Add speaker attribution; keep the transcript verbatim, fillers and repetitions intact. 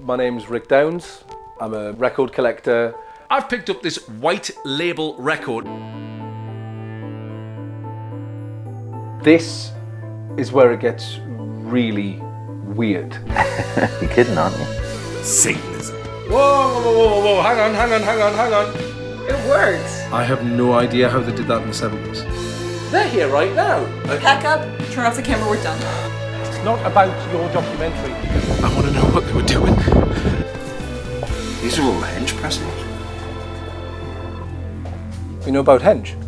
Speaker 1: My name's Rick Downs. I'm a record collector.
Speaker 2: I've picked up this white label record.
Speaker 1: This is where it gets really weird.
Speaker 3: You're kidding, aren't you?
Speaker 2: Satanism. Whoa, whoa, whoa, whoa, whoa, hang on, hang on, hang on, hang on.
Speaker 4: It works.
Speaker 1: I have no idea how they did that in the seventies.
Speaker 2: They're here right now.
Speaker 4: Pack up, turn off the camera, we're done.
Speaker 1: It's not about your documentary.
Speaker 2: I want to know what they were doing.
Speaker 5: These are all Henge pressings.
Speaker 1: You know about Henge?